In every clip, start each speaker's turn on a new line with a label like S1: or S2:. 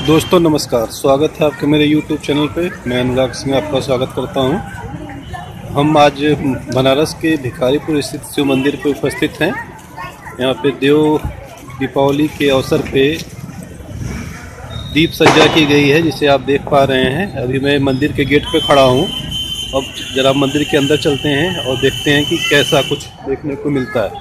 S1: दोस्तों नमस्कार, स्वागत है आपके मेरे YouTube चैनल पे। मैं अनुराग सिंह आपका स्वागत करता हूं। हम आज बनारस के भिखारीपुर स्थित शिव मंदिर पे उपस्थित हैं। यहां पे दीपावली के अवसर पे दीप सज्जा की गई है, जिसे आप देख पा रहे हैं। अभी मैं मंदिर के गेट पे खड़ा हूं। अब जरा मंदिर के अंदर चलते हैं और देखते हैं कि कैसा कुछ देखने को मिलता है।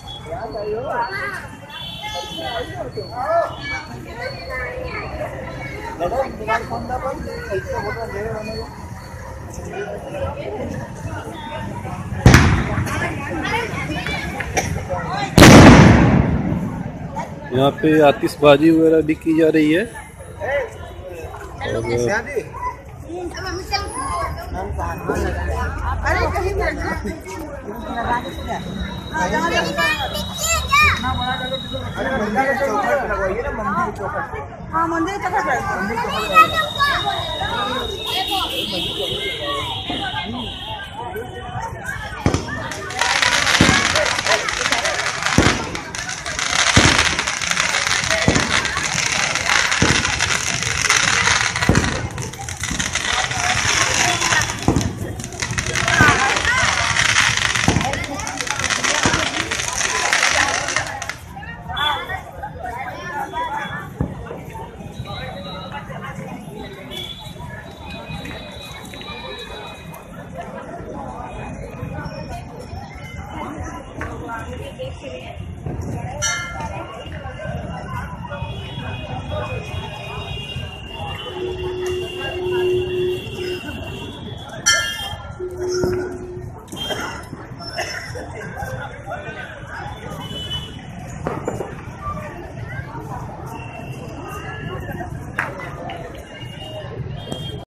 S1: यहाँ पे आतिशबाजी वगैरह भी की जा रही है। मंदिर